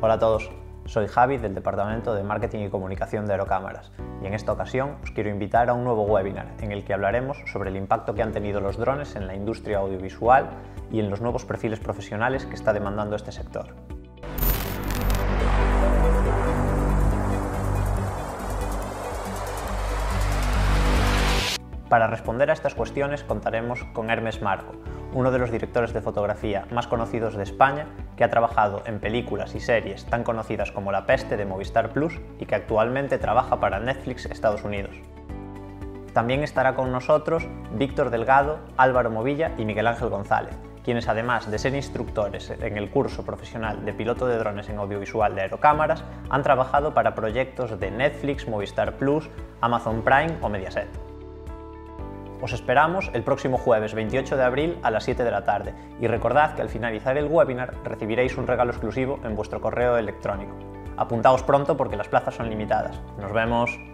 Hola a todos, soy Javi del Departamento de Marketing y Comunicación de Aerocámaras y en esta ocasión os quiero invitar a un nuevo webinar en el que hablaremos sobre el impacto que han tenido los drones en la industria audiovisual y en los nuevos perfiles profesionales que está demandando este sector. Para responder a estas cuestiones contaremos con Hermes Marco, uno de los directores de fotografía más conocidos de España, que ha trabajado en películas y series tan conocidas como La Peste de Movistar Plus y que actualmente trabaja para Netflix Estados Unidos. También estará con nosotros Víctor Delgado, Álvaro Movilla y Miguel Ángel González, quienes además de ser instructores en el curso profesional de piloto de drones en audiovisual de Aerocámaras, han trabajado para proyectos de Netflix, Movistar Plus, Amazon Prime o Mediaset. Os esperamos el próximo jueves 28 de abril a las 7 de la tarde y recordad que al finalizar el webinar recibiréis un regalo exclusivo en vuestro correo electrónico. Apuntaos pronto porque las plazas son limitadas. ¡Nos vemos!